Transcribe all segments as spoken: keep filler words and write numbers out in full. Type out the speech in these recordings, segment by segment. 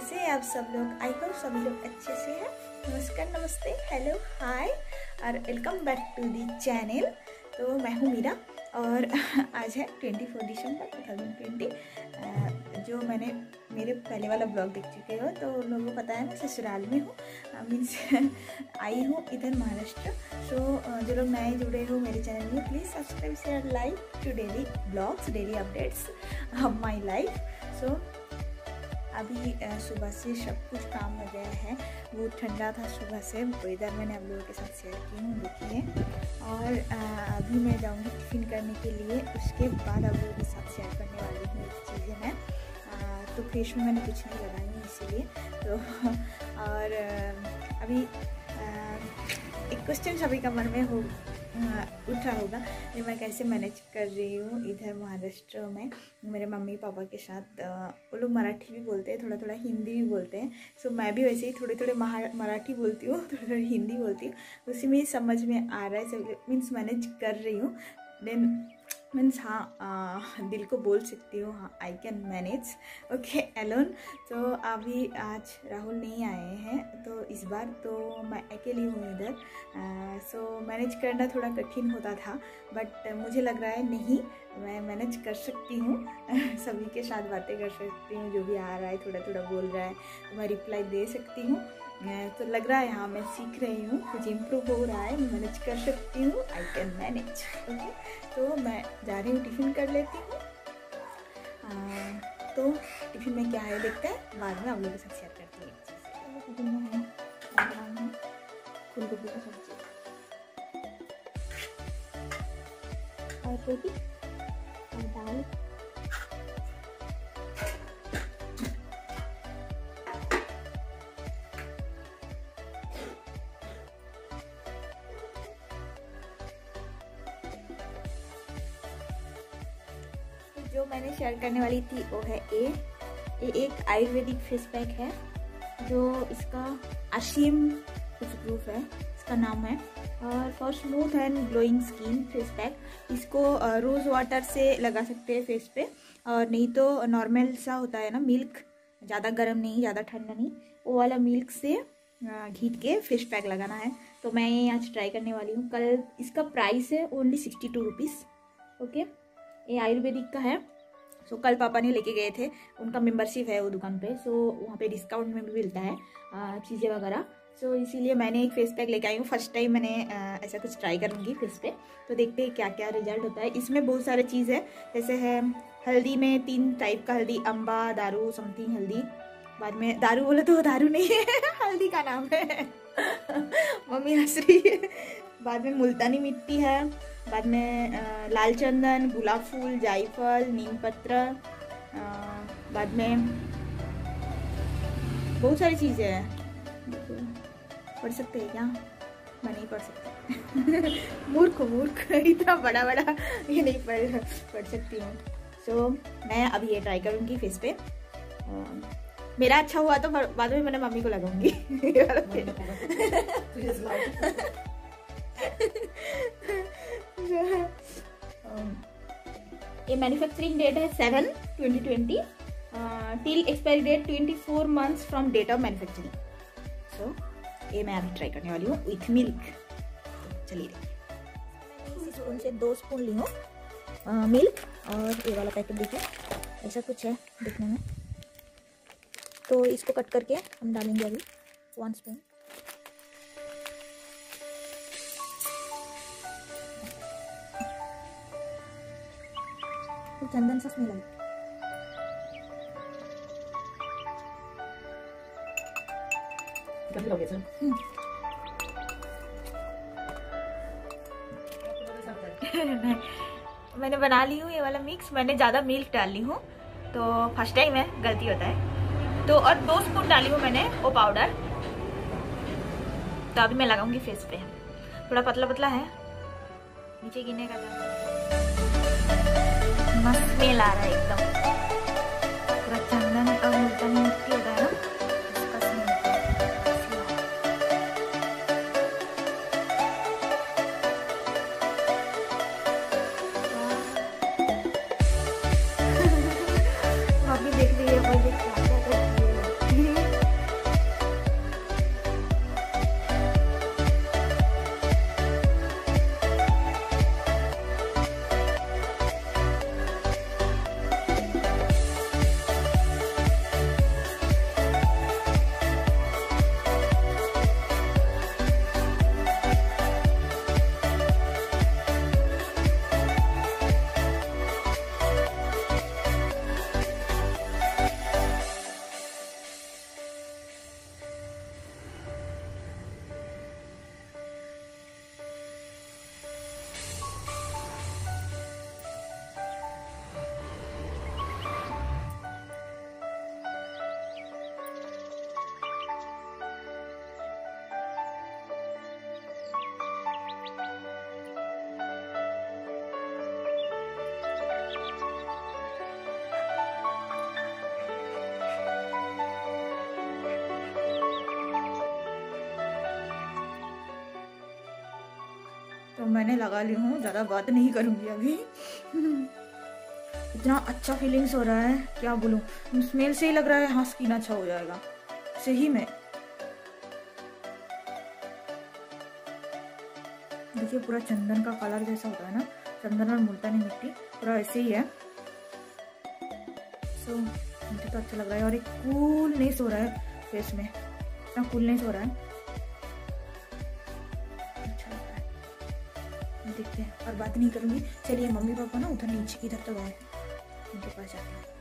कैसे हैं आप सब लोग। आई होप सभी लोग अच्छे से हैं। नमस्कार, नमस्ते, हेलो, हाय और welcome back to the channel. तो मैं हूँ मीरा और आज है चौबीस दिसंबर दो हज़ार बीस। जो मैंने मेरे पहले वाला ब्लॉग देख चुके हो तो उन लोगों को पता है मैं ससुराल में हूँ, मीन्स आई हूँ इधर महाराष्ट्र। सो जो लोग नए जुड़े हो मेरे चैनल में, please subscribe, share, like to daily blogs, daily updates of my life. So अभी सुबह से सब कुछ काम हो गया है। वो ठंडा था सुबह से, वेदर मैंने आप लोगों के साथ शेयर की हूँ, देखिए। और अभी मैं जाऊँगी टिफ़िन करने के लिए, उसके बाद आप लोगों के साथ शेयर करने वाली हूँ एक चीज़ें मैं। तो फेस में मैंने कुछ नहीं लगाई है इसीलिए तो। और अभी एक क्वेश्चन सभी का मन में हो उठा होगा कि मैं कैसे मैनेज कर रही हूँ इधर महाराष्ट्र में मेरे मम्मी पापा के साथ। वो लोग मराठी भी बोलते हैं, थोड़ा थोड़ा हिंदी भी बोलते हैं। सो मैं भी वैसे ही थोड़े थोड़े मराठी बोलती हूँ, थोड़ी थोड़ी हिंदी बोलती हूँ। उसी में समझ में आ रहा है, सब मीन्स मैनेज कर रही हूँ। देन मीन्स हाँ, दिल को बोल सकती हूँ हाँ, I can manage okay alone. तो अभी आज राहुल नहीं आए हैं तो इस बार तो मैं अकेली हूँ इधर। सो मैनेज करना थोड़ा कठिन होता था, बट मुझे लग रहा है नहीं, मैं मैनेज कर सकती हूँ। सभी के साथ बातें कर सकती हूँ, जो भी आ रहा है थोड़ा थोड़ा बोल रहा है मैं रिप्लाई दे सकती हूँ। तो लग रहा है हाँ मैं सीख रही हूँ, कुछ इम्प्रूव हो रहा है, मैं मैनेज कर सकती हूँ, आई कैन मैनेज ओके। तो मैं जा रही हूँ टिफ़िन कर लेती हूँ। तो टिफ़िन में क्या है देखते हैं, बाद में आप लोगों के साथ शेयर करती हूँ। टिफ़िन में है फूल गोभी का सब्जी और रोटी और दाल। जो मैंने शेयर करने वाली थी वो है ए ये एक आयुर्वेदिक फेस पैक है, जो इसका असीम कुछ प्रूफ है इसका नाम है। और for smooth and glowing skin face pack, इसको रोज़ वाटर से लगा सकते हैं फेस पे, और नहीं तो नॉर्मल सा होता है ना मिल्क, ज़्यादा गर्म नहीं ज़्यादा ठंडा नहीं, वो वाला मिल्क से घीट के फेस पैक लगाना है। तो मैं ये आज ट्राई करने वाली हूँ। कल इसका प्राइस है only sixty two rupees okay. ये आयुर्वेदिक का है। सो so, कल पापा ने लेके गए थे, उनका मेंबरशिप है वो दुकान पे। सो so, वहाँ पे डिस्काउंट में भी मिलता है चीज़ें वगैरह। सो so, इसीलिए मैंने एक फेस पैक लेके आई हूँ। फर्स्ट टाइम मैंने आ, ऐसा कुछ ट्राई करूँगी फेस पे, तो देखते हैं क्या क्या रिजल्ट होता है। इसमें बहुत सारे चीज़ है, जैसे है हल्दी में तीन टाइप का हल्दी, अम्बा, दारू, समथिंग हल्दी। बाद में दारू बोले तो दारू नहीं है हल्दी का नाम है मम्मी हंस रही है। बाद में मुल्तानी मिट्टी है, बाद में लाल चंदन, गुलाब फूल, जायफल, नीम पत्र, बाद में बहुत सारी चीज़ें हैं। पढ़ सकते हैं क्या? मैं नहीं पढ़ सकती मूर्ख मूर्ख इतना बड़ा बड़ा ये नहीं पढ़ पढ़ सकती हूँ। सो so, मैं अभी ये ट्राई करूँगी फेस पे। uh, मेरा अच्छा हुआ तो बाद में मैंने मम्मी को लगाऊंगी ये मैन्युफैक्चरिंग डेट है seven twenty twenty till expiry date twenty four months from date of manufacturing. So ये मैं अभी ट्राई करने वाली हूँ विथ मिल्क। चलिए मैंने इसी स्पून से दो स्पून ली हूँ मिल्क, और ये वाला पैकेट देखिए ऐसा कुछ है देखने में। तो इसको कट करके हम डालेंगे अभी वन स्पून। तो चंदन सा स्मेल है। कभी लोगे सर? मैंने बना ली हूँ ये वाला मिक्स। मैंने ज़्यादा मिल्क डाल ली हूँ, तो फर्स्ट टाइम है, गलती होता है। तो और दो स्पून डाली हूँ मैंने वो पाउडर। तो अभी मैं लगाऊंगी फेस पे। थोड़ा पतला पतला है, नीचे गिरने का मस्त स्मेल आ रहा है एकदम। पूरा चंदन और मुल्तानी मिट्टी होता है ना, उसका स्मेल। मम्मी देख रही है, मैंने लगा ली हूँ, ज़्यादा बात नहीं करूँगी अभी। इतना अच्छा फीलिंग्स हो रहा है, क्या बोलूँ, स्मेल से ही लग रहा है हाँ स्किन अच्छा हो जाएगा सही में। देखिए पूरा चंदन का कलर जैसा होता है ना, चंदन और मुल्तानी मिट्टी पूरा ऐसे ही है। सो मुझे तो अच्छा लग रहा है और एक कूलनेस हो रहा है फेस में, इतना कूलनेस हो रहा है, अच्छा लग रहा है। देखते हैं और बात नहीं करूँगी। चलिए मम्मी पापा ना उधर नीचे इधर तो गए, उनके पास जाते हैं।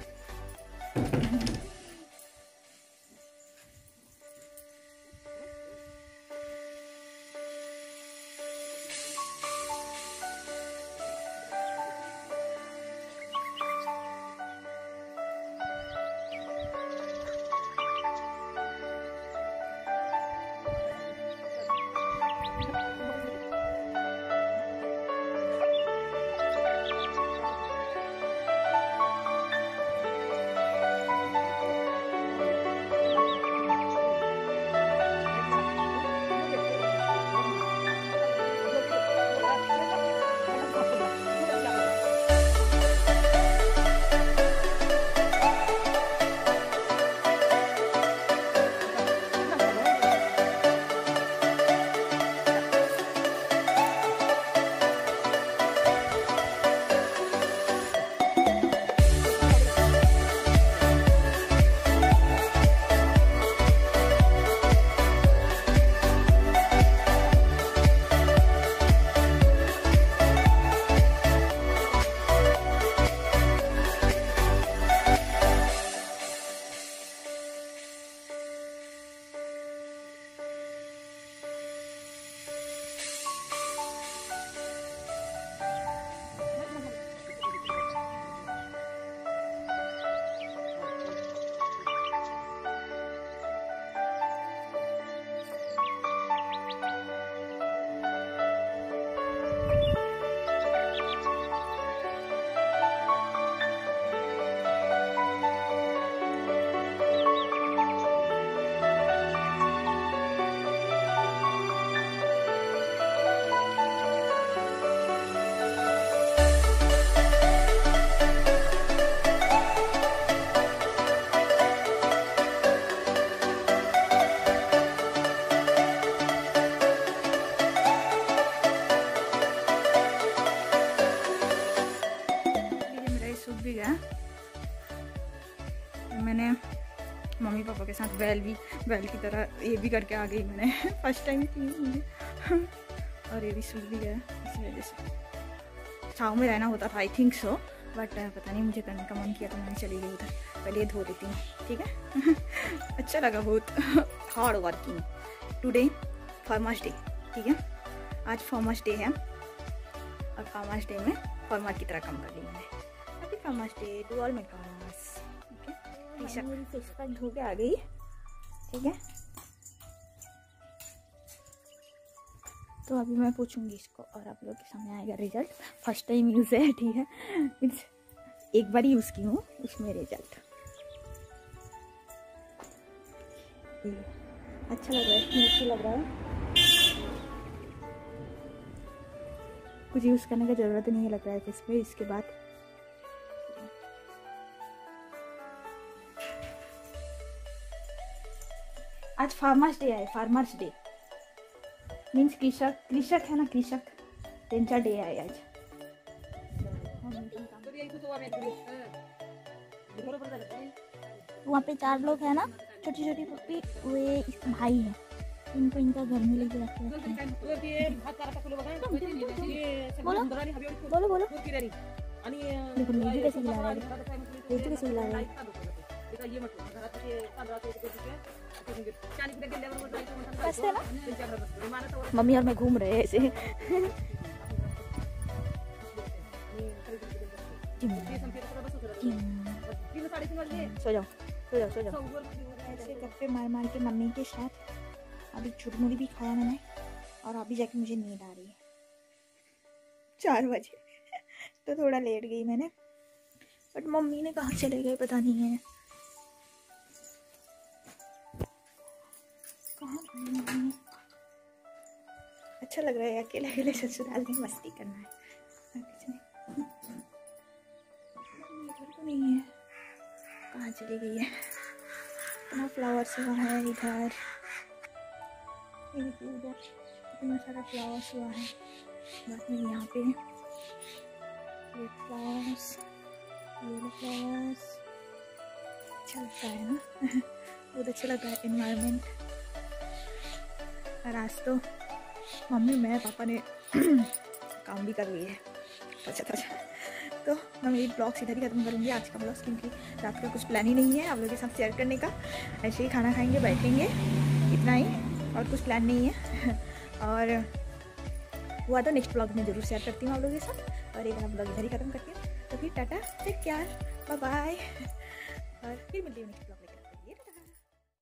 मैंने मम्मी पापा के साथ बैल भी बैल की तरह ये भी करके आ गई मैंने फर्स्ट टाइम की मुझे और ये भी सूख भी गया इस वजह से। छाँव में रहना होता था आई थिंक सो, बट पता नहीं मुझे करने का मन किया तो मैंने चली गई उधर। पहले धो देती हूँ ठीक है। अच्छा लगा बहुत। Hard working today farmers day, ठीक है आज फार्मर्स डे है और फार्मर्स डे में फार्मर की तरह काम कर ली मैंने। Happy farmers day to all my farmers. T shirt मेरी फेस पैक धो के आ गई, ठीक है तो अभी मैं पूछूंगी इसको और आप लोग के सामने आएगा रिजल्ट। फर्स्ट टाइम यूज़ है, ठीक है मीन्स एक बार यूज़ की हूँ उसमें रिजल्ट अच्छा लग रहा है, अच्छा लग रहा है। कुछ यूज़ करने का ज़रूरत नहीं लग रहा है फेस पे इसके बाद। आज फार्मर्स डे है, फार्मर्स डे मीन्स कृषक कृषक है ना, कृषक त्यांचा डे है आज। वहाँ पे चार लोग हैं ना, छोटी छोटी पप्पी, वे भाई हैं, इनको इनका घर में लेके रखे हैं। बोलो बोलो बोलो देखो मेजू कैसे खिला रहा है, मेजू कैसे खिला रहा है। है ना मम्मी और मैं घूम रहे हैं ऐसे। सो जाओ सो जाओ सो जाओ। ऐसे गप्पे मार मार के मम्मी के साथ अभी चुरमुरी भी खाया मैंने और अभी जाके मुझे नींद आ रही है चार बजे। तो थोड़ा लेट गई मैंने, बट मम्मी ने कहाँ चले गए पता नहीं है कहाँ। अच्छा अच्छा लग रहा है अकेले अकेले ससुराल में मस्ती करना है। कुछ नहीं, इधर तो नहीं है, कहाँ चली गई है? इतना फ्लावर्स हुआ है इधर, उधर इतना सारा फ्लावर्स हुआ है। बाद में यहाँ पे रेड फ्लावर्स, येलो फ्लावर्स, अच्छा लगता है ना बहुत अच्छा लग रहा है एनवायरनमेंट। और आज तो मम्मी मैं पापा ने काम भी कर लिए है अच्छा अच्छा। तो मैं मेरी ब्लॉग्स इधर ही खत्म करूँगी आज का ब्लॉग, क्योंकि रात का कुछ प्लान ही नहीं है आप लोगों के साथ शेयर करने का। ऐसे ही खाना खाएंगे, बैठेंगे, इतना ही, और कुछ प्लान नहीं है और हुआ तो नेक्स्ट ब्लॉग में ज़रूर शेयर करती हूँ आप लोगों के साथ। और एक ब्लॉग इधर ही खत्म करती हूँ, तो फिर tata, take care, bye bye, और फिर मिलती हूँ नेक्स्ट ब्लॉग में।